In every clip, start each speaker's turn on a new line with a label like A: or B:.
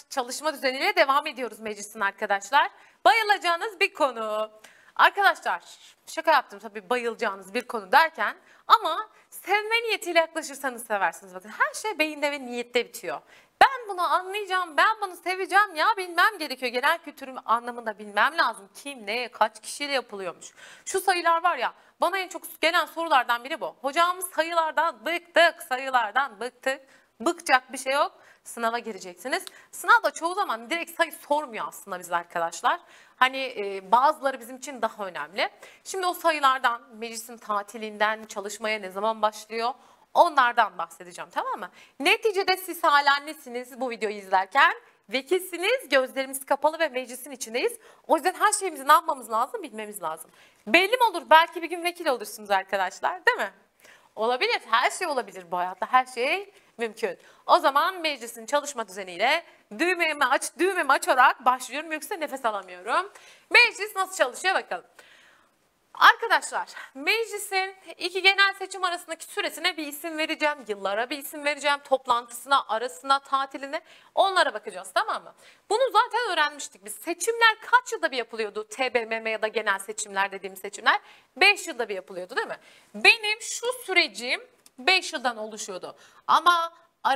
A: çalışma düzeniyle devam ediyoruz meclisin arkadaşlar. Bayılacağınız bir konu. Arkadaşlar şaka yaptım tabii bayılacağınız bir konu derken ama sevme niyetiyle yaklaşırsanız seversiniz. Bakın her şey beyinde ve niyette bitiyor. Ben bunu anlayacağım, ben bunu seveceğim ya bilmem gerekiyor. Genel kültürüm anlamında bilmem lazım. Kim, neye, kaç kişiyle yapılıyormuş. Şu sayılar var ya bana en çok gelen sorulardan biri bu. Hocam sayılardan bıktık, sayılardan bıktık. Bıkacak bir şey yok. Sınava gireceksiniz. Sınavda çoğu zaman direkt sayı sormuyor aslında biz arkadaşlar. Hani bazıları bizim için daha önemli. Şimdi o sayılardan, meclisin tatilinden, çalışmaya ne zaman başlıyor? Onlardan bahsedeceğim, tamam mı? Neticede siz hala nesiniz bu videoyu izlerken? Vekilsiniz, gözlerimiz kapalı ve meclisin içindeyiz. O yüzden her şeyimizi ne yapmamız lazım? Bilmemiz lazım. Belli mi olur? Belki bir gün vekil olursunuz arkadaşlar, değil mi? Olabilir, her şey olabilir bu hayatta, her şey mümkün. O zaman meclisin çalışma düzeniyle düğmemi açarak başlıyorum yoksa nefes alamıyorum. Meclis nasıl çalışıyor bakalım. Arkadaşlar meclisin iki genel seçim arasındaki süresine bir isim vereceğim. Yıllara bir isim vereceğim. Toplantısına, arasına, tatiline onlara bakacağız, tamam mı? Bunu zaten öğrenmiştik biz. Seçimler kaç yılda bir yapılıyordu? TBMM ya da genel seçimler dediğimiz seçimler 5 yılda bir yapılıyordu değil mi? Benim şu sürecim 5 yıldan oluşuyordu. Ama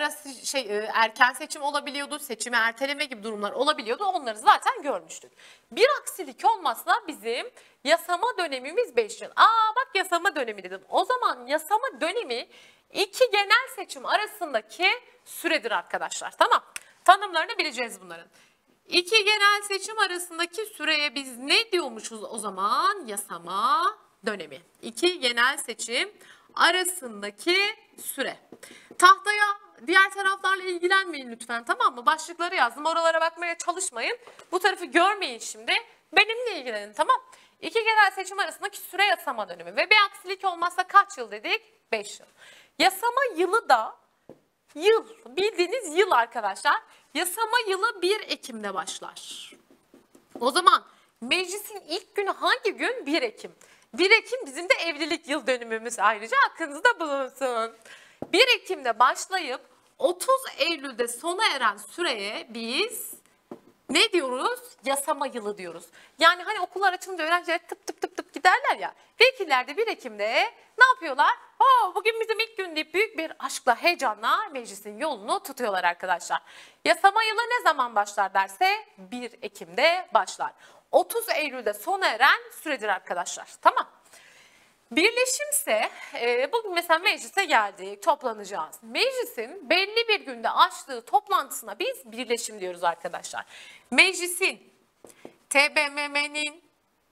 A: erken seçim olabiliyordu, seçimi erteleme gibi durumlar olabiliyordu. Onları zaten görmüştük. Bir aksilik olmazsa bizim yasama dönemimiz 5 yıl. Bak yasama dönemi dedim. O zaman yasama dönemi iki genel seçim arasındaki süredir arkadaşlar. Tamam. Tanımlarını bileceğiz bunların. İki genel seçim arasındaki süreye biz ne diyormuşuz o zaman? Yasama dönemi. İki genel seçim arasındaki süre. Tahtaya diğer taraflarla ilgilenmeyin lütfen, tamam mı? Başlıkları yazdım. Oralara bakmaya çalışmayın. Bu tarafı görmeyin şimdi. Benimle ilgilenin, tamam. İki genel seçim arasındaki süre yasama dönemi ve bir aksilik olmazsa kaç yıl dedik? 5 yıl. Yasama yılı da yıl, bildiğiniz yıl arkadaşlar. Yasama yılı 1 Ekim'de başlar. O zaman meclisin ilk günü hangi gün? 1 Ekim. 1 Ekim bizim de evlilik yıl dönümümüz, ayrıca aklınızda bulunsun. 1 Ekim'de başlayıp 30 Eylül'de sona eren süreye biz ne diyoruz? Yasama yılı diyoruz. Yani hani okullar açılınca öğrenciler tıp tıp tıp tıp giderler ya. Vekiller de 1 Ekim'de ne yapıyorlar? Bugün bizim ilk gün deyip büyük bir aşkla, heyecanla meclisin yolunu tutuyorlar arkadaşlar. Yasama yılı ne zaman başlar derse 1 Ekim'de başlar. 30 Eylül'de sona eren süredir arkadaşlar. Tamam. Birleşimse bugün mesela meclise geldik, toplanacağız. Meclisin belli bir günde açtığı toplantısına biz birleşim diyoruz arkadaşlar. Meclisin, TBMM'nin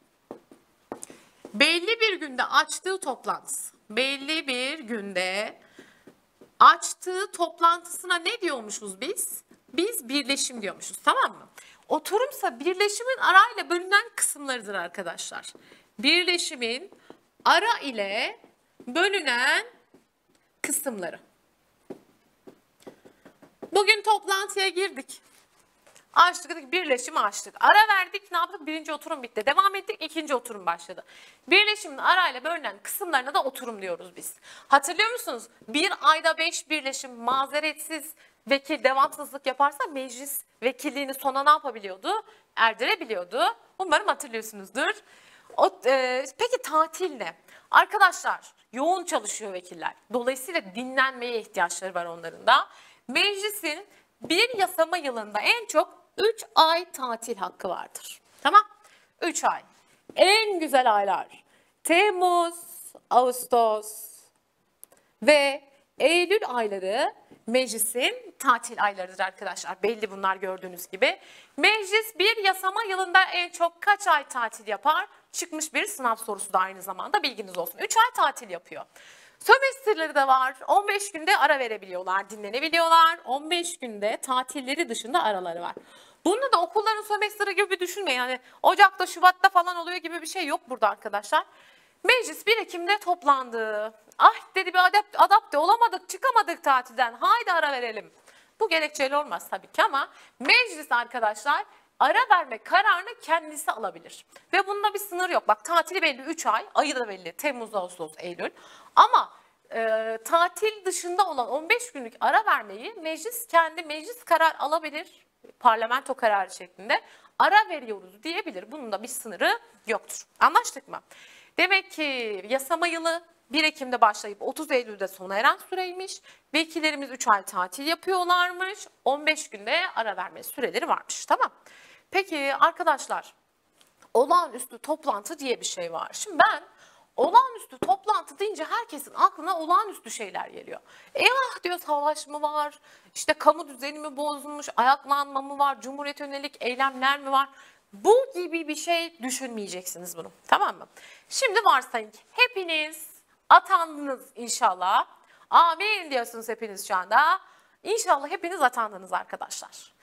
A: belli bir günde açtığı toplantısı, belli bir günde açtığı toplantısına ne diyormuşuz biz? Biz birleşim diyormuşuz, tamam mı? Oturumsa birleşimin arayla bölünen kısımlarıdır arkadaşlar. Birleşimin ara ile bölünen kısımları. Bugün toplantıya girdik. Açtık, birleşimi açtık. Ara verdik, ne yaptık? Birinci oturum bitti. Devam ettik, ikinci oturum başladı. Birleşimin arayla bölünen kısımlarına da oturum diyoruz biz. Hatırlıyor musunuz? Bir ayda 5 birleşim mazeretsiz vekil devamsızlık yaparsa meclis vekilliğini sona ne yapabiliyordu? Erdirebiliyordu. Umarım hatırlıyorsunuzdur. Peki tatil ne? Arkadaşlar yoğun çalışıyor vekiller. Dolayısıyla dinlenmeye ihtiyaçları var onların da. Meclisin bir yasama yılında en çok 3 ay tatil hakkı vardır. Tamam? 3 ay. En güzel aylar Temmuz, Ağustos ve Eylül ayları meclisin tatil aylarıdır arkadaşlar. Belli bunlar gördüğünüz gibi. Meclis bir yasama yılında en çok kaç ay tatil yapar? Çıkmış bir sınav sorusu da aynı zamanda, bilginiz olsun. 3 ay tatil yapıyor. Sömestrleri de var. 15 günde ara verebiliyorlar, dinlenebiliyorlar. 15 günde tatilleri dışında araları var. Bunu da okulların sömestri gibi düşünmeyin. Yani Ocak'ta, Şubat'ta falan oluyor gibi bir şey yok burada arkadaşlar. Meclis 1 Ekim'de toplandı. Dedi bir adapte olamadık, çıkamadık tatilden. Haydi ara verelim. Bu gerekçeli olmaz tabii ki ama meclis arkadaşlar ara verme kararını kendisi alabilir. Ve bunda bir sınır yok. Bak tatili belli 3 ay, ayı da belli Temmuz, Ağustos, Eylül. Ama tatil dışında olan 15 günlük ara vermeyi meclis kendi karar alabilir. parlamento kararı şeklinde ara veriyoruz diyebilir. Bunun da bir sınırı yoktur. Anlaştık mı? Demek ki yasama yılı 1 Ekim'de başlayıp 30 Eylül'de sona eren süreymiş. Vekillerimiz 3 ay tatil yapıyorlarmış. 15 günde ara verme süreleri varmış. Tamam. Peki arkadaşlar, olağanüstü toplantı diye bir şey var. Şimdi ben olağanüstü toplantı deyince herkesin aklına olağanüstü şeyler geliyor. Eyvah diyor, savaş mı var, işte kamu düzeni mi bozulmuş, ayaklanma mı var, cumhuriyete yönelik eylemler mi var? Bu gibi bir şey düşünmeyeceksiniz bunu, tamam mı? Şimdi varsayın ki hepiniz atandınız inşallah. Amin diyorsunuz hepiniz şu anda. İnşallah hepiniz atandınız arkadaşlar.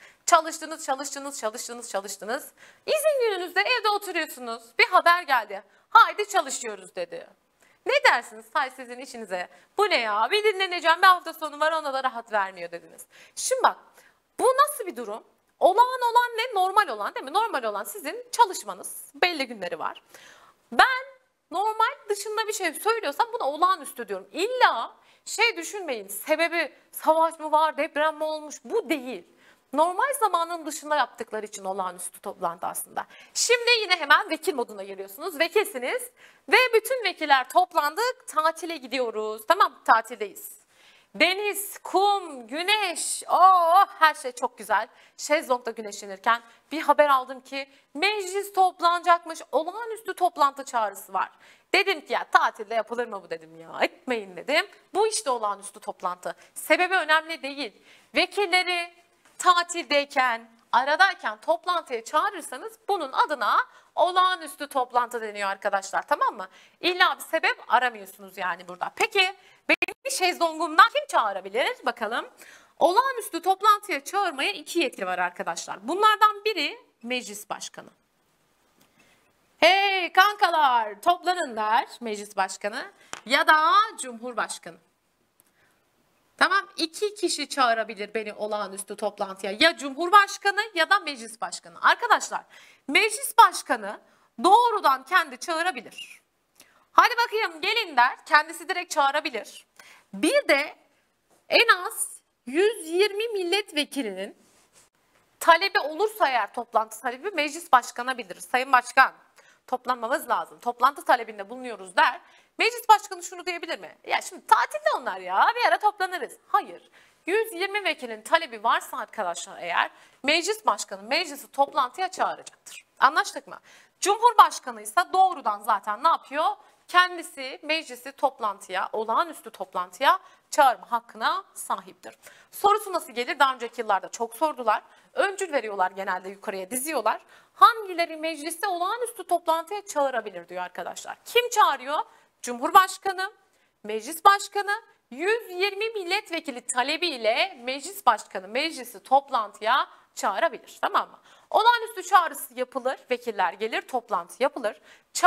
A: Çalıştınız. İzin gününüzde evde oturuyorsunuz. Bir haber geldi. Haydi çalışıyoruz dedi. Ne dersiniz? Hay sizin işinize. Bu ne ya? Bir dinleneceğim, bir hafta sonu var, ona da rahat vermiyor dediniz. Şimdi bak, bu nasıl bir durum? Olağan olan ne? Normal olan değil mi? Normal olan sizin çalışmanız. Belli günleri var. Ben normal dışında bir şey söylüyorsam buna olağanüstü diyorum. İlla şey düşünmeyin, sebebi savaş mı var, deprem mi olmuş, bu değil. Normal zamanın dışında yaptıkları için olağanüstü toplantı aslında. Şimdi yine hemen vekil moduna giriyorsunuz. Vekilsiniz ve bütün vekiller toplandık, tatile gidiyoruz. Tamam, tatildeyiz. Deniz, kum, güneş, oh her şey çok güzel. Şezlong'da güneşlenirken bir haber aldım ki meclis toplanacakmış, olağanüstü toplantı çağrısı var. Dedim ki ya tatilde yapılır mı bu, dedim ya, etmeyin dedim. Bu işte olağanüstü toplantı. Sebebi önemli değil. Vekilleri tatildeyken, aradayken toplantıya çağırırsanız bunun adına olağanüstü toplantı deniyor arkadaşlar, tamam mı? İlla bir sebep aramıyorsunuz yani burada. Peki benim şezlongumdan kim çağırabilir? Bakalım. Olağanüstü toplantıya çağırmaya 2 yetki var arkadaşlar. Bunlardan biri meclis başkanı. Hey kankalar toplanın der meclis başkanı ya da cumhurbaşkanı. Tamam, 2 kişi çağırabilir beni olağanüstü toplantıya. Ya cumhurbaşkanı ya da meclis başkanı. Arkadaşlar, meclis başkanı doğrudan kendi çağırabilir. Hadi bakayım gelin der, kendisi direkt çağırabilir. Bir de en az 120 milletvekilinin talebi olursa eğer, toplantı talebi, meclis başkanına bildirir. Sayın Başkan, toplanmamız lazım, toplantı talebinde bulunuyoruz der. Meclis başkanı şunu diyebilir mi? Ya şimdi tatilde onlar ya, bir ara toplanırız. Hayır. 120 vekilin talebi varsa arkadaşlar eğer, meclis başkanı meclisi toplantıya çağıracaktır. Anlaştık mı? Cumhurbaşkanı ise doğrudan zaten ne yapıyor? Kendisi meclisi toplantıya, olağanüstü toplantıya çağırma hakkına sahiptir. Sorusu nasıl gelir? Daha önceki yıllarda çok sordular. Öncül veriyorlar, genelde yukarıya diziyorlar. Hangileri mecliste olağanüstü toplantıya çağırabilir diyor arkadaşlar. Kim çağırıyor? Cumhurbaşkanı, meclis başkanı, 120 milletvekili talebiyle meclis başkanı meclisi toplantıya çağırabilir. Tamam mı? Olağanüstü çağrısı yapılır, vekiller gelir, toplantı yapılır.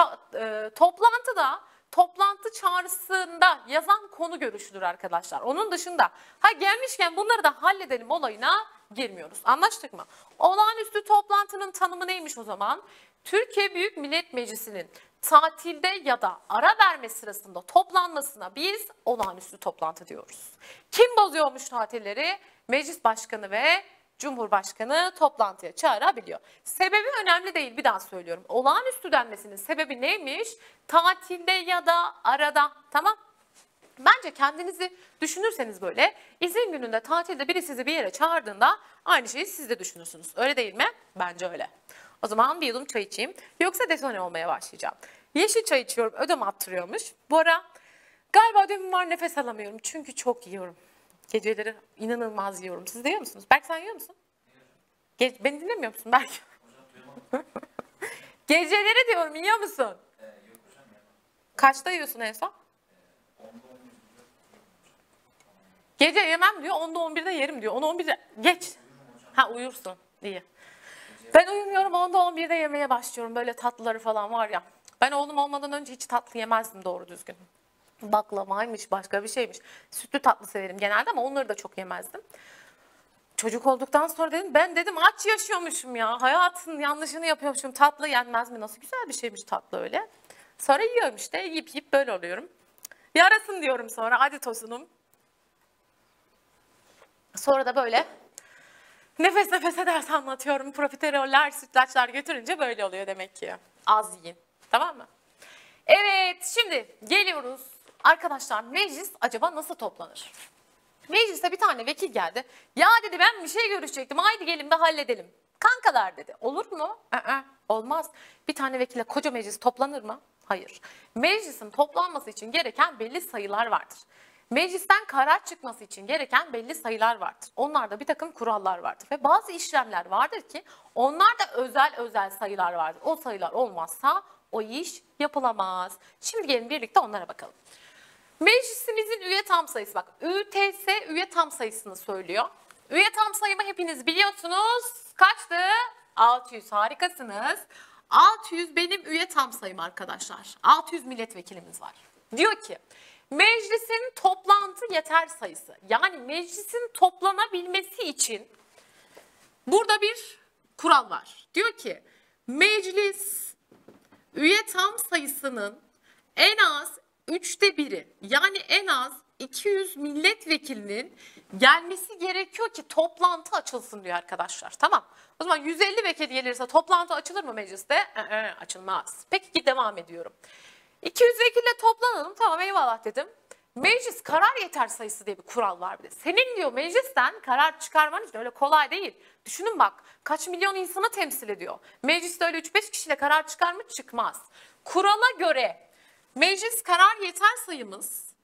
A: Toplantıda, toplantı çağrısında yazan konu görüşülür arkadaşlar. Onun dışında gelmişken bunları da halledelim olayına girmiyoruz. Anlaştık mı? Olağanüstü toplantının tanımı neymiş o zaman? Türkiye Büyük Millet Meclisi'nin tatilde ya da ara verme sırasında toplanmasına biz olağanüstü toplantı diyoruz. Kim bozuyormuş tatilleri? Meclis başkanı ve Cumhurbaşkanı toplantıya çağırabiliyor. Sebebi önemli değil, bir daha söylüyorum. Olağanüstü denmesinin sebebi neymiş? Tatilde ya da arada, tamam. Bence kendinizi düşünürseniz böyle, izin gününde tatilde biri sizi bir yere çağırdığında aynı şeyi siz de düşünürsünüz. Öyle değil mi? Bence öyle. O zaman bir yudum çay içeyim. Yoksa detone olmaya başlayacağım. Yeşil çay içiyorum. Ödem attırıyormuş. Bu ara galiba ödemim var, nefes alamıyorum. Çünkü çok yiyorum. Geceleri inanılmaz yiyorum. Siz de yiyor musunuz? Berk, sen yiyor musun? Beni dinlemiyor musun Berk? Geceleri diyorum, yiyor musun?
B: Yok hocam ya.
A: Kaçta yiyorsun en son?
B: 10'da 11'de.
A: Gece yemem diyor, 10'da 11'de yerim diyor. 10'da 11'de geç. Ha, uyursun. İyi. Ben uyumuyorum, 10'da 11'de yemeye başlıyorum. Böyle tatlıları falan var ya. Ben oğlum olmadan önce hiç tatlı yemezdim doğru düzgün. Baklavaymış, başka bir şeymiş. Sütlü tatlı severim genelde ama onları da çok yemezdim. Çocuk olduktan sonra dedim, ben dedim aç yaşıyormuşum ya. Hayatın yanlışını yapıyormuşum. Tatlı yenmez mi? Nasıl güzel bir şeymiş tatlı öyle. Sonra yiyorum işte. Yiyip böyle oluyorum. Yarasın diyorum sonra. Hadi tosunum. Sonra da böyle Nefes nefese ders anlatıyorum. Profiteroller, sütlaçlar götürünce böyle oluyor demek ki. Az yiyin. Tamam mı? Evet, şimdi geliyoruz. Arkadaşlar, meclis acaba nasıl toplanır? Meclise bir tane vekil geldi. Ya dedi, ben bir şey görüşecektim. Haydi gelin de halledelim. Kankalar dedi. Olur mu? Olmaz. Bir tane vekile koca meclis toplanır mı? Hayır. Meclisin toplanması için gereken belli sayılar vardır. Meclisten karar çıkması için gereken belli sayılar vardır. Onlarda bir takım kurallar vardır. Ve bazı işlemler vardır ki onlarda özel sayılar vardır. O sayılar olmazsa o iş yapılamaz. Şimdi gelin birlikte onlara bakalım. Meclisimizin üye tam sayısı, bak ÜTS üye tam sayısını söylüyor. Üye tam sayımı hepiniz biliyorsunuz. Kaçtı? 600, harikasınız. 600 benim üye tam sayım arkadaşlar. 600 milletvekilimiz var. Diyor ki meclisin toplantı yeter sayısı, yani meclisin toplanabilmesi için burada bir kural var. Diyor ki meclis üye tam sayısının en az 1/3, yani en az 200 milletvekilinin gelmesi gerekiyor ki toplantı açılsın diyor arkadaşlar. Tamam. O zaman 150 vekil gelirse toplantı açılır mı mecliste? Açılmaz. Peki devam ediyorum. 200 vekille toplanalım. Tamam, eyvallah dedim. Meclis karar yeter sayısı diye bir kural var bir de. Senin diyor meclisten karar çıkarman için öyle kolay değil. Düşünün bak, kaç milyon insanı temsil ediyor. Mecliste öyle 3-5 kişiyle karar çıkar mı? Çıkmaz. Kurala göre meclis karar yeter sayımız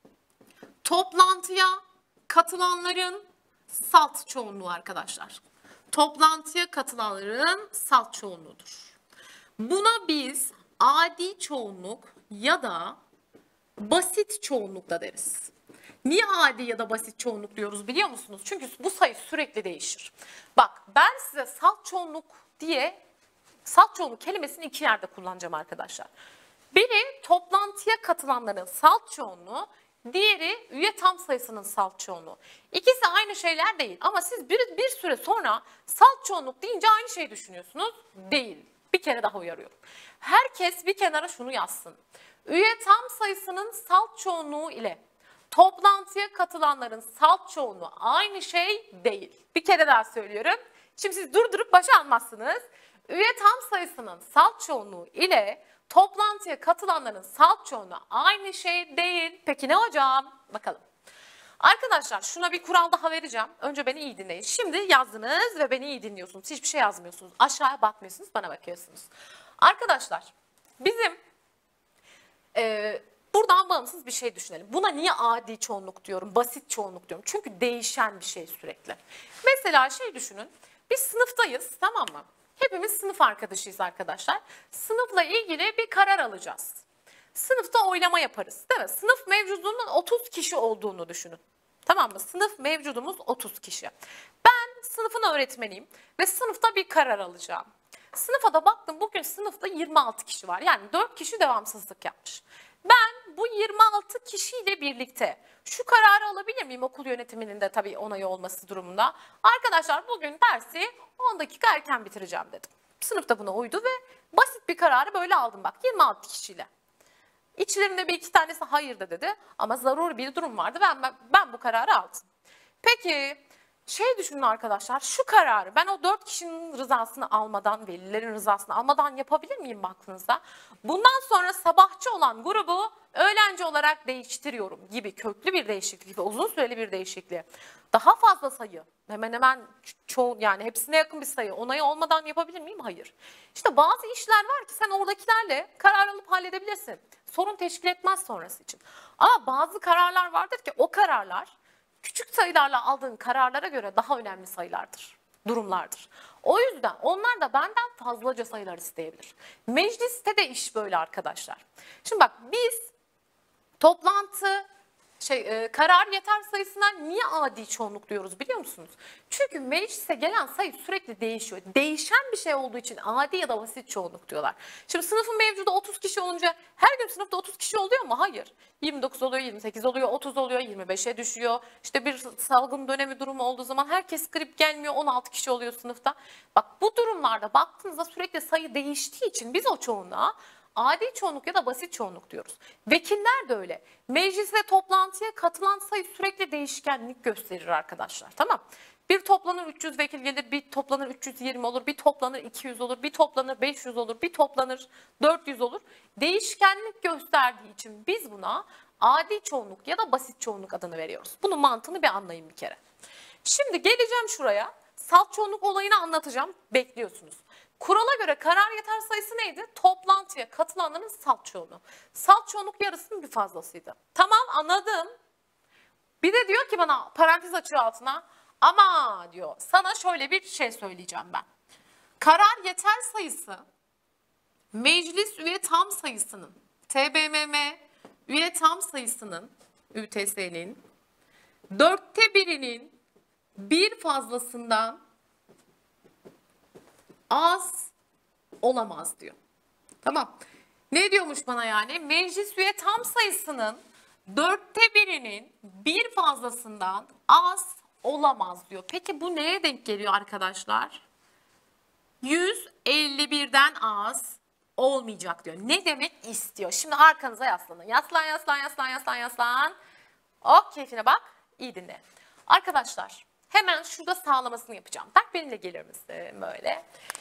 A: toplantıya katılanların salt çoğunluğu arkadaşlar. Toplantıya katılanların salt çoğunluğudur. Buna biz adi çoğunluk ya da basit çoğunluk da deriz. Niye adi ya da basit çoğunluk diyoruz biliyor musunuz? Çünkü bu sayı sürekli değişir. Bak, ben size salt çoğunluk kelimesini iki yerde kullanacağım arkadaşlar. Biri toplantıya katılanların salt çoğunluğu, diğeri üye tam sayısının salt çoğunluğu. İkisi aynı şeyler değil ama siz bir süre sonra salt çoğunluk deyince aynı şeyi düşünüyorsunuz. Değil. Bir kere daha uyarıyorum. Herkes bir kenara şunu yazsın. Üye tam sayısının salt çoğunluğu ile toplantıya katılanların salt çoğunluğu aynı şey değil. Bir kere daha söylüyorum. Şimdi siz durdurup başa almazsınız. Üye tam sayısının salt çoğunluğu ile toplantıya katılanların salt çoğunluğu aynı şey değil. Peki ne hocam? Bakalım. Arkadaşlar, şuna bir kural daha vereceğim. Önce beni iyi dinleyin. Şimdi yazdınız ve beni iyi dinliyorsunuz. Hiçbir şey yazmıyorsunuz. Aşağıya bakmıyorsunuz, bana bakıyorsunuz. Arkadaşlar, bizim buradan bağımsız bir şey düşünelim. Buna niye adi çoğunluk diyorum, basit çoğunluk diyorum? Çünkü değişen bir şey sürekli. Mesela düşünün. Biz sınıftayız, tamam mı? Hepimiz sınıf arkadaşıyız arkadaşlar. Sınıfla ilgili bir karar alacağız. Sınıfta oylama yaparız, değil mi? Sınıf mevcudunun 30 kişi olduğunu düşünün. Tamam mı? Sınıf mevcudumuz 30 kişi. Ben sınıfın öğretmeniyim ve sınıfta bir karar alacağım. Sınıfa da baktım, bugün sınıfta 26 kişi var. Yani 4 kişi devamsızlık yapmış. Ben bu 26 kişiyle birlikte şu kararı alabilir miyim, okul yönetiminin de tabii onayı olması durumunda? Arkadaşlar, bugün dersi 10 dakika erken bitireceğim dedim. Sınıfta buna uydu ve basit bir kararı böyle aldım, bak 26 kişiyle. İçlerinde bir iki tanesi hayır da dedi ama zaruri bir durum vardı. Ben bu kararı aldım. Peki düşünün arkadaşlar, şu kararı ben o 4 kişinin rızasını almadan, velilerin rızasını almadan yapabilir miyim baktığınızda? Bundan sonra sabahçı olan grubu öğlenci olarak değiştiriyorum gibi köklü bir değişiklik gibi uzun süreli bir değişikliği. Daha fazla sayı, hemen hemen çoğu, yani hepsine yakın bir sayı onayı olmadan yapabilir miyim? Hayır. İşte bazı işler var ki sen oradakilerle karar alıp halledebilirsin. Sorun teşkil etmez sonrası için. Ama bazı kararlar vardır ki o kararlar küçük sayılarla aldığın kararlara göre daha önemli sayılardır, durumlardır. O yüzden onlar da benden fazlaca sayılar isteyebilir. Mecliste de iş böyle arkadaşlar. Şimdi bak, biz toplantı karar yeter sayısına niye adi çoğunluk diyoruz biliyor musunuz? Çünkü meclise gelen sayı sürekli değişiyor. Değişen bir şey olduğu için adi ya da basit çoğunluk diyorlar. Şimdi sınıfın mevcudu 30 kişi olunca her gün sınıfta 30 kişi oluyor mu? Hayır. 29 oluyor, 28 oluyor, 30 oluyor, 25'e düşüyor. İşte bir salgın dönemi durumu olduğu zaman herkes grip gelmiyor, 16 kişi oluyor sınıfta. Bak, bu durumlarda baktığınızda sürekli sayı değiştiği için biz o çoğunluğa adi çoğunluk ya da basit çoğunluk diyoruz. Vekiller de öyle. Meclis ve toplantıya katılan sayı sürekli değişkenlik gösterir arkadaşlar. Tamam. Bir toplanır 300 vekil gelir, bir toplanır 320 olur, bir toplanır 200 olur, bir toplanır 500 olur, bir toplanır 400 olur. Değişkenlik gösterdiği için biz buna adi çoğunluk ya da basit çoğunluk adını veriyoruz. Bunun mantığını bir anlayın bir kere. Şimdi geleceğim şuraya. Salt çoğunluk olayını anlatacağım. Bekliyorsunuz. Kurala göre karar yeter sayısı neydi? Toplantıya katılanların salt çoğunluğu. Salt çoğunluk yarısının bir fazlasıydı. Tamam, anladım. Bir de diyor ki bana, parantez açıyor altına, ama diyor sana şöyle bir şey söyleyeceğim ben. Karar yeter sayısı meclis üye tam sayısının, TBMM üye tam sayısının, ÜTS'nin 1/4'inin bir fazlasından az olamaz diyor. Tamam. Ne diyormuş bana yani? Meclis üye tam sayısının 1/4'inin bir fazlasından az olamaz diyor. Peki bu neye denk geliyor arkadaşlar? 151'den az olmayacak diyor. Ne demek istiyor? Şimdi arkanıza yaslanın. Yaslan, yaslan, yaslan, yaslan, yaslan. Oh, keyfine bak. İyi dinle. Arkadaşlar hemen şurada sağlamasını yapacağım. Bak benimle gelir misin böyle?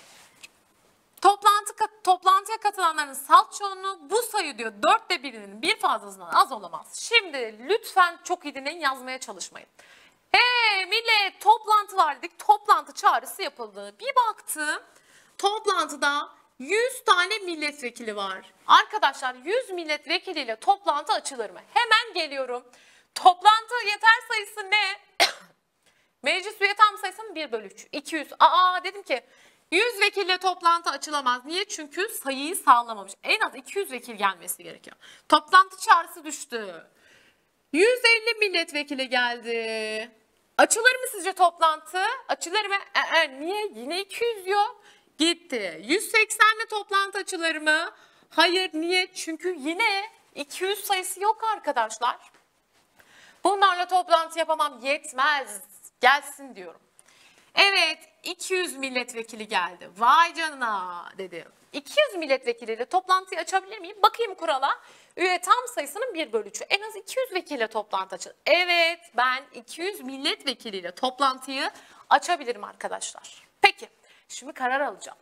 A: Toplantıya katılanların salt çoğunluğu bu sayı diyor 1/4'inin bir fazlasından az olamaz. Şimdi lütfen çok iyi dinleyin, yazmaya çalışmayın. Hey millet, toplantı var dedik. Toplantı çağrısı yapıldı. Bir baktım toplantıda 100 tane milletvekili var. Arkadaşlar 100 milletvekiliyle toplantı açılır mı? Hemen geliyorum. Toplantı yeter sayısı ne? Meclis üye tam sayısının 1/3. 200. Dedim ki 100 vekille toplantı açılamaz. Niye? Çünkü sayıyı sağlamamış. En az 200 vekil gelmesi gerekiyor. Toplantı çağrısı düştü. 150 milletvekili geldi. Açılır mı sizce toplantı? Açılır mı? Niye? Yine 200 diyor. Gitti. 180'le toplantı açılır mı? Hayır. Niye? Çünkü yine 200 sayısı yok arkadaşlar. Bunlarla toplantı yapamam, yetmez. Gelsin diyorum. Evet, 200 milletvekili geldi. Vay canına dedim. 200 milletvekiliyle toplantıyı açabilir miyim? Bakayım kurala. Üye tam sayısının 1/3'ü. En az 200 vekille toplantı açılır. Evet, ben 200 milletvekiliyle toplantıyı açabilirim arkadaşlar. Peki, şimdi karar alacağım.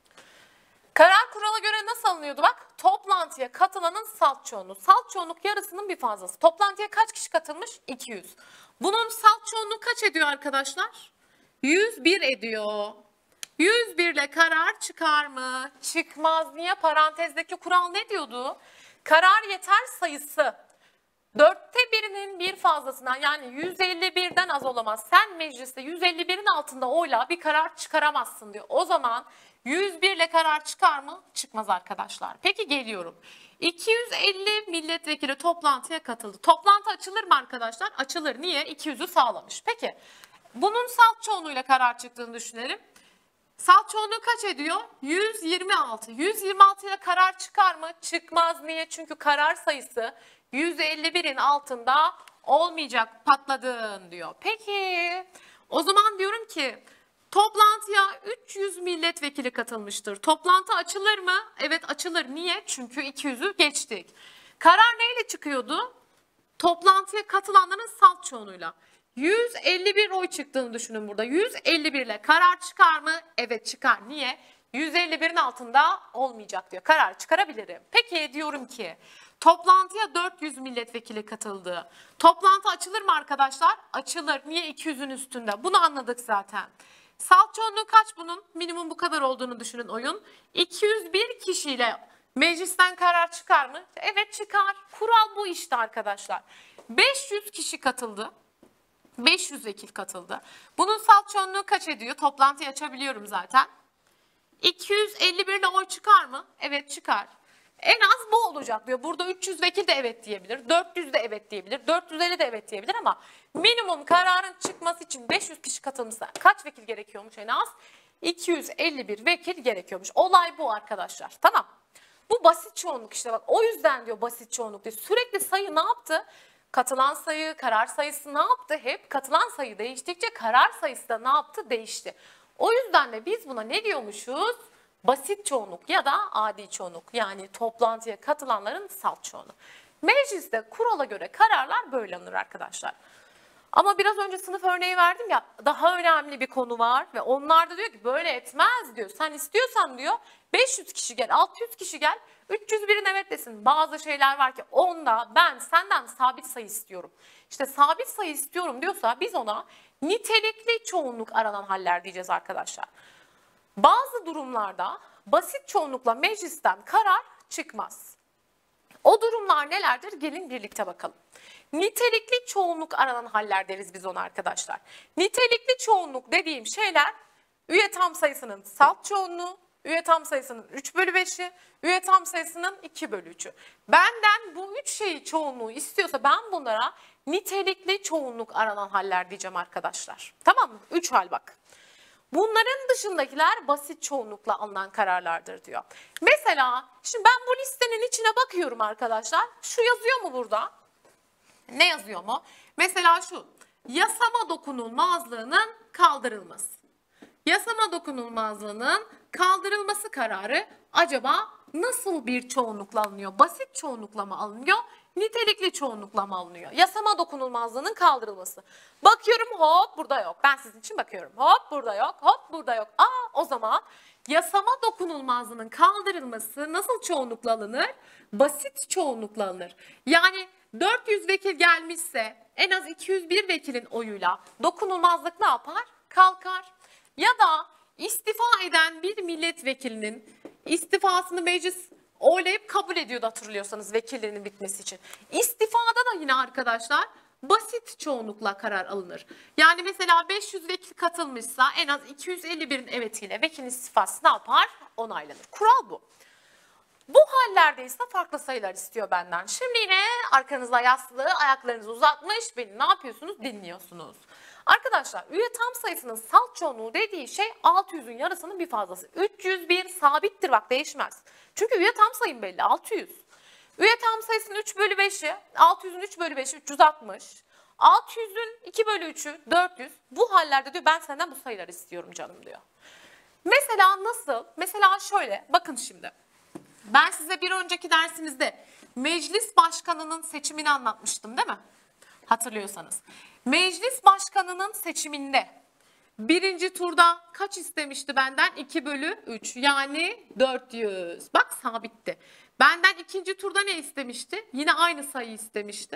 A: Karar kurala göre nasıl alınıyordu bak? Toplantıya katılanın salt çoğunluğu. Salt çoğunluk yarısının bir fazlası. Toplantıya kaç kişi katılmış? 200. Bunun salt çoğunluğu kaç ediyor arkadaşlar? 101 ediyor. 101 ile karar çıkar mı? Çıkmaz. Niye? Parantezdeki kural ne diyordu? Karar yeter sayısı 1/4'inin bir fazlasından, yani 151'den az olamaz. Sen mecliste 151'in altında oyla bir karar çıkaramazsın diyor. O zaman 101 ile karar çıkar mı? Çıkmaz arkadaşlar. Peki geliyorum. 250 milletvekili toplantıya katıldı. Toplantı açılır mı arkadaşlar? Açılır. Niye? 200'ü sağlamış. Peki bunun salt çoğunluğuyla karar çıktığını düşünelim. Salt çoğunluğu kaç ediyor? 126. 126 ile karar çıkar mı? Çıkmaz. Niye? Çünkü karar sayısı 151'in altında olmayacak. Patladın diyor. Peki o zaman diyorum ki toplantıya 300 milletvekili katılmıştır. Toplantı açılır mı? Evet açılır. Niye? Çünkü 200'ü geçtik. Karar neyle çıkıyordu? Toplantıya katılanların salt çoğunluğuyla. 151 oy çıktığını düşünün burada. 151 ile karar çıkar mı? Evet çıkar. Niye? 151'in altında olmayacak diyor. Karar çıkarabilirim. Peki diyorum ki toplantıya 400 milletvekili katıldı. Toplantı açılır mı arkadaşlar? Açılır. Niye? 200'ün üstünde. Bunu anladık zaten. Salt çoğunluğu kaç bunun? Minimum bu kadar olduğunu düşünün oyun. 201 kişiyle meclisten karar çıkar mı? Evet çıkar. Kural bu işte arkadaşlar. 500 kişi katıldı. 500 vekil katıldı. Bunun salt çoğunluğu kaç ediyor? Toplantıyı açabiliyorum zaten. 251 ile oy çıkar mı? Evet çıkar. En az bu olacak diyor. Burada 300 vekil de evet diyebilir. 400 de evet diyebilir. 450 de evet diyebilir ama minimum kararın çıkması için 500 kişi katılmışsa kaç vekil gerekiyormuş en az? 251 vekil gerekiyormuş. Olay bu arkadaşlar. Tamam. Bu basit çoğunluk işte bak. O yüzden diyor basit çoğunluk diyor. Sürekli sayı ne yaptı? Katılan sayı, karar sayısı ne yaptı? Hep katılan sayı değiştikçe karar sayısı da ne yaptı? Değişti. O yüzden de biz buna ne diyormuşuz? Basit çoğunluk ya da adi çoğunluk, yani toplantıya katılanların salt çoğunluğu. Mecliste kurala göre kararlar böyle alınır arkadaşlar. Ama biraz önce sınıf örneği verdim ya, daha önemli bir konu var ve onlar da diyor ki böyle etmez diyor. Sen istiyorsan diyor 500 kişi gel, 600 kişi gel, 301'in evet desin. Bazı şeyler var ki onda ben senden sabit sayı istiyorum. İşte sabit sayı istiyorum diyorsa biz ona nitelikli çoğunluk aranan haller diyeceğiz arkadaşlar. Bazı durumlarda basit çoğunlukla meclisten karar çıkmaz. O durumlar nelerdir? Gelin birlikte bakalım. Nitelikli çoğunluk aranan haller deriz biz ona arkadaşlar. Nitelikli çoğunluk dediğim şeyler üye tam sayısının salt çoğunluğu, üye tam sayısının 3 bölü 5'i, üye tam sayısının 2 bölü 3'ü. Benden bu 3 şeyi çoğunluğu istiyorsa ben bunlara nitelikli çoğunluk aranan haller diyeceğim arkadaşlar. Tamam mı? 3 hal bak. Bunların dışındakiler basit çoğunlukla alınan kararlardır diyor. Mesela şimdi ben bu listenin içine bakıyorum arkadaşlar. Şu yazıyor mu burada? Ne yazıyor mu? Mesela şu. Yasama dokunulmazlığının kaldırılması. Yasama dokunulmazlığının kaldırılması kararı acaba nasıl bir çoğunlukla alınıyor? Basit çoğunlukla mı alınıyor? Nitelikli çoğunlukla mı alınıyor? Yasama dokunulmazlığının kaldırılması. Bakıyorum hop burada yok. Ben sizin için bakıyorum. Hop burada yok, hop burada yok. O zaman yasama dokunulmazlığının kaldırılması nasıl çoğunlukla alınır? Basit çoğunlukla alınır. Yani 400 vekil gelmişse en az 201 vekilin oyuyla dokunulmazlık ne yapar? Kalkar. Ya da istifa eden bir milletvekilinin istifasını meclis oylayıp kabul ediyordu hatırlıyorsanız vekillerinin bitmesi için. İstifada da yine arkadaşlar basit çoğunlukla karar alınır. Yani mesela 500 vekil katılmışsa en az 251'in evetiyle vekilin istifası ne yapar? Onaylanır. Kural bu. Bu hallerde ise farklı sayılar istiyor benden. Şimdi yine arkanızda yastığı, ayaklarınızı uzatmış, beni ne yapıyorsunuz? Dinliyorsunuz. Arkadaşlar üye tam sayısının salt çoğunluğu dediği şey 600'ün yarısının bir fazlası. 301 sabittir bak değişmez. Çünkü üye tam sayım belli 600. Üye tam sayısının 3 bölü 5'i, 600'ün 3 bölü 5'i 360. 600'ün 2 bölü 3'ü 400. Bu hallerde diyor ben senden bu sayıları istiyorum canım diyor. Mesela nasıl? Mesela şöyle bakın şimdi. Ben size bir önceki dersimizde meclis başkanının seçimini anlatmıştım değil mi? Hatırlıyorsanız. Meclis başkanının seçiminde birinci turda kaç istemişti benden? 2 bölü 3 yani 400. Bak sabitti. Benden ikinci turda ne istemişti? Yine aynı sayı istemişti.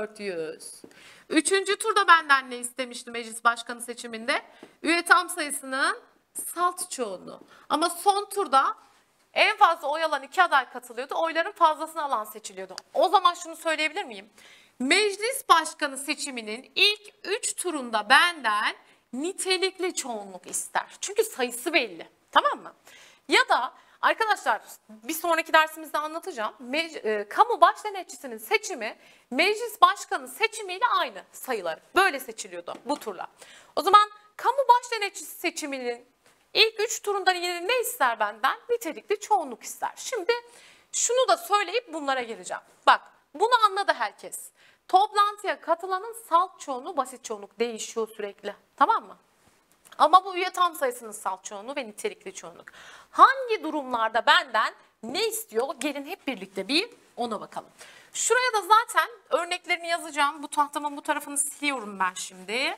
A: 400. Üçüncü turda benden ne istemişti meclis başkanı seçiminde? Üye tam sayısının salt çoğunluğu. Ama son turda en fazla oy alan 2 aday katılıyordu. Oyların fazlasını alan seçiliyordu. O zaman şunu söyleyebilir miyim? Meclis başkanı seçiminin ilk 3 turunda benden nitelikli çoğunluk ister. Çünkü sayısı belli. Tamam mı? Ya da arkadaşlar bir sonraki dersimizde anlatacağım. Kamu baş denetçisinin seçimi meclis başkanı seçimiyle aynı sayıları. Böyle seçiliyordu bu turla. O zaman kamu baş denetçisi seçiminin İlk 3 turunda yine ne ister benden? Nitelikli çoğunluk ister. Şimdi şunu da söyleyip bunlara geleceğim. Bak bunu anladı herkes. Toplantıya katılanın salt çoğunluğu, basit çoğunluk değişiyor sürekli. Tamam mı? Ama bu üye tam sayısının salt çoğunluğu ve nitelikli çoğunluk. Hangi durumlarda benden ne istiyor? Gelin hep birlikte bir ona bakalım. Şuraya da zaten örneklerini yazacağım. Bu tahtamın bu tarafını siliyorum ben şimdi.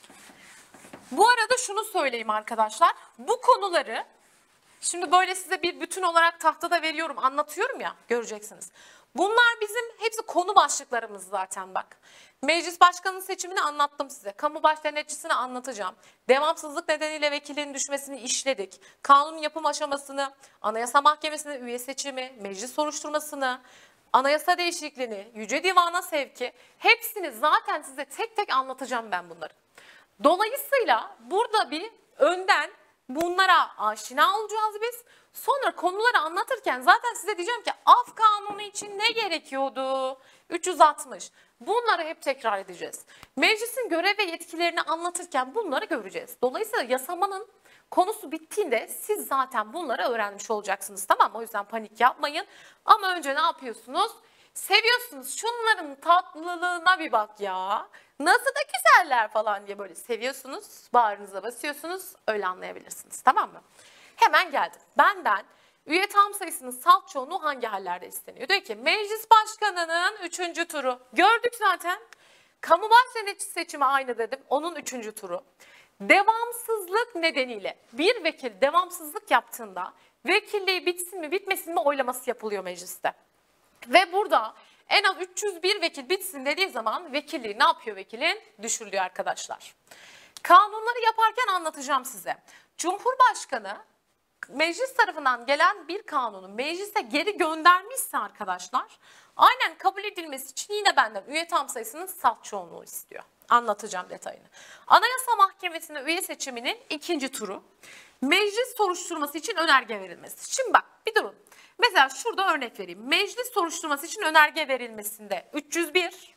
A: Bu arada şunu söyleyeyim arkadaşlar. Bu konuları şimdi böyle size bir bütün olarak tahtada veriyorum, anlatıyorum ya, göreceksiniz. Bunlar bizim hepsi konu başlıklarımız zaten bak. Meclis başkanının seçimini anlattım size. Kamu baş denetçisini anlatacağım. Devamsızlık nedeniyle vekilin düşmesini işledik. Kanun yapım aşamasını, Anayasa Mahkemesi'ne üye seçimi, meclis soruşturmasını, anayasa değişikliğini, Yüce Divan'a sevki hepsini zaten size tek tek anlatacağım ben bunları. Dolayısıyla burada bir önden bunlara aşina olacağız biz. Sonra konuları anlatırken zaten size diyeceğim ki af kanunu için ne gerekiyordu? 360. Bunları hep tekrar edeceğiz. Meclisin görev ve yetkilerini anlatırken bunları göreceğiz. Dolayısıyla yasamanın konusu bittiğinde siz zaten bunları öğrenmiş olacaksınız. Tamam mı? O yüzden panik yapmayın. Ama önce ne yapıyorsunuz? Seviyorsunuz. Şunların tatlılığına bir bak ya. Nasıl da güzeller falan diye böyle seviyorsunuz. Bağrınıza basıyorsunuz. Öyle anlayabilirsiniz. Tamam mı? Hemen geldim. Benden üye tam sayısının salt çoğunluğu hangi hallerde isteniyor? Diyor ki meclis başkanının 3. turu. Gördük zaten. Kamu baş denetçi seçimi aynı dedim. Onun 3. turu. Devamsızlık nedeniyle bir vekil devamsızlık yaptığında vekilliği bitsin mi bitmesin mi oylaması yapılıyor mecliste. Ve burada en az 301 vekil bitsin dediği zaman vekilliği ne yapıyor vekilin? Düşürülüyor arkadaşlar. Kanunları yaparken anlatacağım size. Cumhurbaşkanı meclis tarafından gelen bir kanunu meclise geri göndermişse arkadaşlar aynen kabul edilmesi için yine benden üye tam sayısının salt çoğunluğu istiyor. Anlatacağım detayını. Anayasa Mahkemesi'ne üye seçiminin 2. turu. Meclis soruşturması için önerge verilmesi. Şimdi bak bir durun. Mesela şurada örnek vereyim. Meclis soruşturması için önerge verilmesinde 301.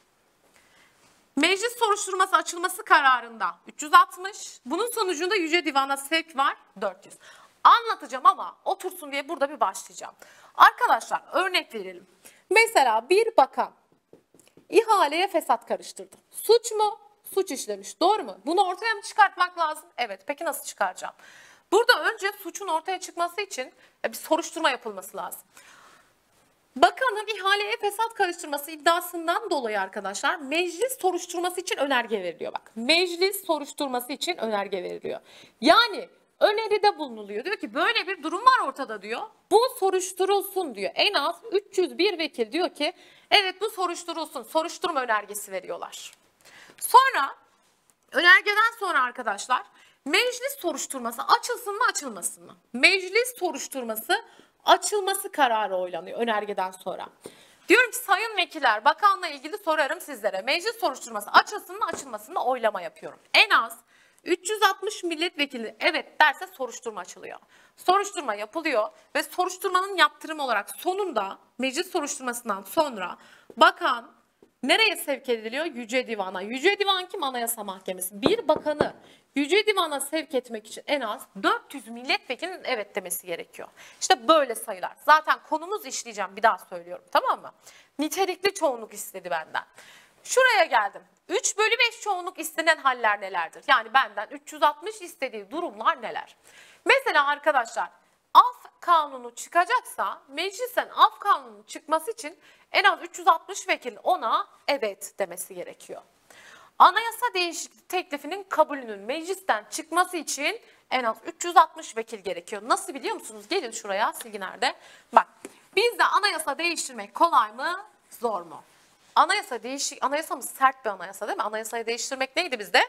A: Meclis soruşturması açılması kararında 360. Bunun sonucunda Yüce Divan'a sevk var 400. Anlatacağım ama otursun diye burada bir başlayacağım. Arkadaşlar örnek verelim. Mesela bir bakan ihaleye fesat karıştırdı. Suç mu? Suç işlemiş. Doğru mu? Bunu ortaya mı çıkartmak lazım? Evet. Peki nasıl çıkaracağım? Burada önce suçun ortaya çıkması için bir soruşturma yapılması lazım. Bakanın ihaleye fesat karıştırması iddiasından dolayı arkadaşlar meclis soruşturması için önerge veriliyor. Bak meclis soruşturması için önerge veriliyor. Yani öneride bulunuluyor. Diyor ki böyle bir durum var ortada diyor. Bu soruşturulsun diyor. En az 301 vekil diyor ki evet bu soruşturulsun. Soruşturma önergesi veriyorlar. Sonra önergeden sonra arkadaşlar meclis soruşturması açılsın mı açılmasın mı? Meclis soruşturması açılması kararı oylanıyor önergeden sonra. Diyorum ki sayın vekiller bakanla ilgili sorarım sizlere. Meclis soruşturması açılsın mı açılmasın mı oylama yapıyorum. En az 360 milletvekili evet derse soruşturma açılıyor. Soruşturma yapılıyor ve soruşturmanın yaptırım olarak sonunda meclis soruşturmasından sonra bakan nereye sevk ediliyor? Yüce Divan'a. Yüce Divan kim? Anayasa Mahkemesi. Bir bakanı Yüce Divan'a sevk etmek için en az 400 milletvekilinin evet demesi gerekiyor. İşte böyle sayılar. Zaten konumuz işleyeceğim bir daha söylüyorum tamam mı? Nitelikli çoğunluk istedi benden. Şuraya geldim. 3/5 çoğunluk istenen haller nelerdir? Yani benden 360 istediği durumlar neler? Mesela arkadaşlar af kanunu çıkacaksa meclisten af kanunu çıkması için en az 360 vekilin ona evet demesi gerekiyor. Anayasa değişikliği teklifinin kabulünün meclisten çıkması için en az 360 vekil gerekiyor. Nasıl biliyor musunuz? Gelin şuraya silgi nerede? Bak bizde anayasa değiştirmek kolay mı? Zor mu? Anayasamız sert bir anayasa değil mi? Anayasayı değiştirmek neydi bizde?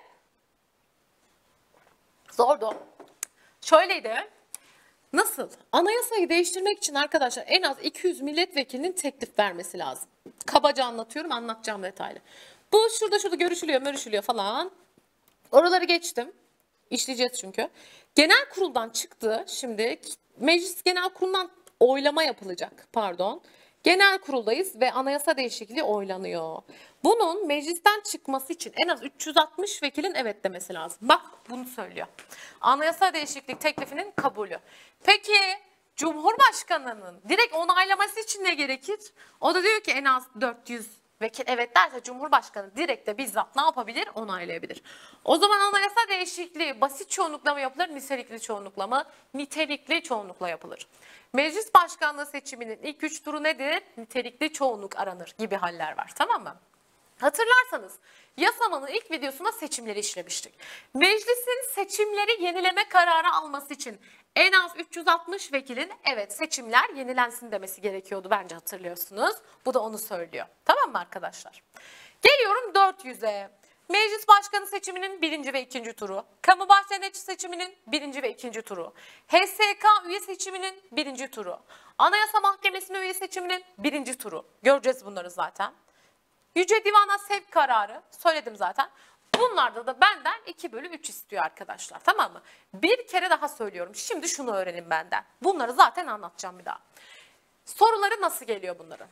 A: Zordu. Şöyleydi. Nasıl? Anayasayı değiştirmek için arkadaşlar en az 200 milletvekilinin teklif vermesi lazım. Kabaca anlatıyorum, anlatacağım detaylı. Bu şurada görüşülüyor falan. Oraları geçtim. İşleyeceğiz çünkü. Genel kuruldan çıktı. Şimdi meclis genel kurulundan oylama yapılacak. Pardon. Genel kuruldayız ve anayasa değişikliği oylanıyor. Bunun meclisten çıkması için en az 360 vekilin evet demesi lazım. Bak bunu söylüyor. Anayasa değişiklik teklifinin kabulü. Peki Cumhurbaşkanının direkt onaylaması için ne gerekir? O da diyor ki en az 400 vekil evet derse Cumhurbaşkanı direkt de bizzat ne yapabilir? Onaylayabilir. O zaman anayasa değişikliği basit çoğunlukla mı yapılır? Nitelikli çoğunlukla mı? Nitelikli çoğunlukla yapılır. Meclis başkanlığı seçiminin ilk 3 turu nedir? Nitelikli çoğunluk aranır gibi haller var tamam mı? Hatırlarsanız yasamanın ilk videosunda seçimleri işlemiştik. Meclisin seçimleri yenileme kararı alması için en az 360 vekilin evet seçimler yenilensin demesi gerekiyordu bence hatırlıyorsunuz. Bu da onu söylüyor. Tamam mı arkadaşlar? Geliyorum 400'e. Meclis başkanı seçiminin 1. ve 2. turu. Kamu baş denetçi seçiminin 1. ve 2. turu. HSK üye seçiminin 1. turu. Anayasa Mahkemesi'nin üye seçiminin 1. turu. Göreceğiz bunları zaten. Yüce Divan'a sevk kararı söyledim zaten. Bunlarda da benden 2/3 istiyor arkadaşlar tamam mı? Bir kere daha söylüyorum. Şimdi şunu öğrenin benden. Bunları zaten anlatacağım bir daha. Soruları nasıl geliyor bunların?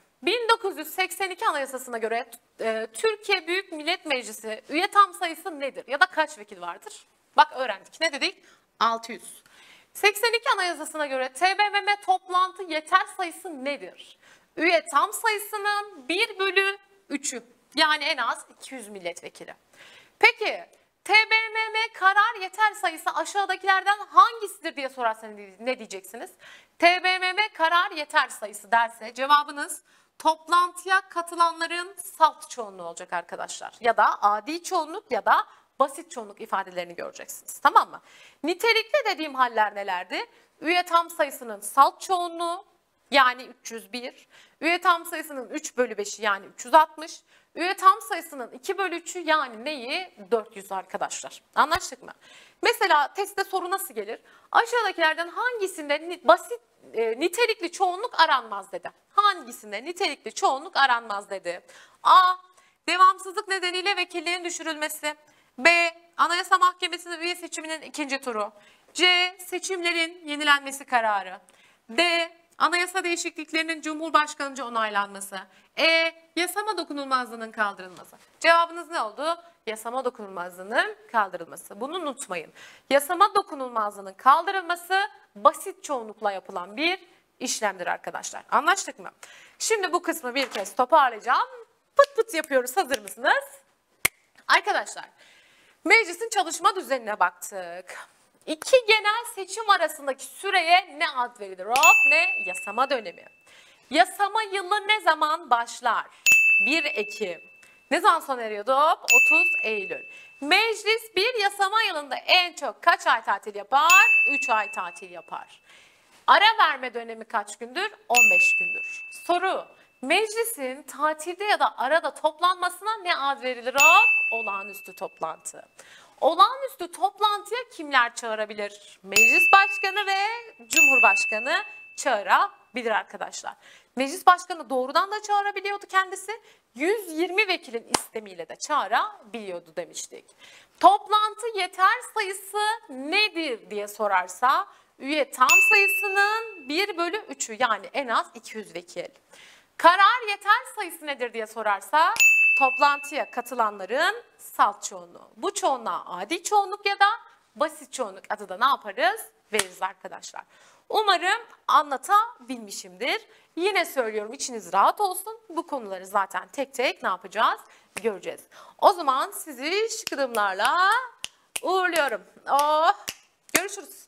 A: 1982 Anayasası'na göre Türkiye Büyük Millet Meclisi üye tam sayısı nedir? Ya da kaç vekil vardır? Bak öğrendik. Ne dedik? 600. 82 Anayasası'na göre TBMM toplantı yeter sayısı nedir? Üye tam sayısının 1/3'ü. Yani en az 200 milletvekili. Peki TBMM karar yeter sayısı aşağıdakilerden hangisidir diye sorarsanız ne diyeceksiniz? TBMM karar yeter sayısı derse cevabınız toplantıya katılanların salt çoğunluğu olacak arkadaşlar. Ya da adi çoğunluk ya da basit çoğunluk ifadelerini göreceksiniz. Tamam mı? Nitelikli dediğim haller nelerdi? Üye tam sayısının salt çoğunluğu yani 301. Üye tam sayısının 3 bölü 5'i yani 360. Üye tam sayısının 2 bölü 3'ü yani neyi? 400 arkadaşlar. Anlaştık mı? Mesela testte soru nasıl gelir? Aşağıdakilerden hangisinde basit nitelikli çoğunluk aranmaz dedi. Hangisinde nitelikli çoğunluk aranmaz dedi. A. Devamsızlık nedeniyle vekilliğin düşürülmesi. B. Anayasa Mahkemesi'nin üye seçiminin ikinci turu. C. Seçimlerin yenilenmesi kararı. D. Anayasa değişikliklerinin Cumhurbaşkanı'nca onaylanması. E. Yasama dokunulmazlığının kaldırılması. Cevabınız ne oldu? Yasama dokunulmazlığının kaldırılması. Bunu unutmayın. Yasama dokunulmazlığının kaldırılması basit çoğunlukla yapılan bir işlemdir arkadaşlar. Anlaştık mı? Şimdi bu kısmı bir kez toparlayacağım. Pıt pıt yapıyoruz. Hazır mısınız? Arkadaşlar, meclisin çalışma düzenine baktık. İki genel seçim arasındaki süreye ne ad verilir? Hop, ne? Yasama dönemi. Yasama yılı ne zaman başlar? 1 Ekim. Ne zaman sona eriyordu? Hop, 30 Eylül. Meclis bir yasama yılında en çok kaç ay tatil yapar? 3 ay tatil yapar. Ara verme dönemi kaç gündür? 15 gündür. Soru. Meclisin tatilde ya da arada toplanmasına ne ad verilir? Hop, olağanüstü toplantı. Olağanüstü toplantıya kimler çağırabilir? Meclis Başkanı ve Cumhurbaşkanı çağırabilir arkadaşlar. Meclis Başkanı doğrudan da çağırabiliyordu kendisi. 120 vekilin istemiyle de çağırabiliyordu demiştik. Toplantı yeter sayısı nedir diye sorarsa üye tam sayısının 1 bölü 3'ü yani en az 200 vekil. Karar yeter sayısı nedir diye sorarsa toplantıya katılanların salt çoğunluğu. Bu çoğunluğa adi çoğunluk ya da basit çoğunluk adı da ne yaparız? Veririz arkadaşlar. Umarım anlatabilmişimdir. Yine söylüyorum, içiniz rahat olsun. Bu konuları zaten tek tek ne yapacağız? Göreceğiz. O zaman sizi şıkıdımlarla uğurluyorum. Oh, görüşürüz.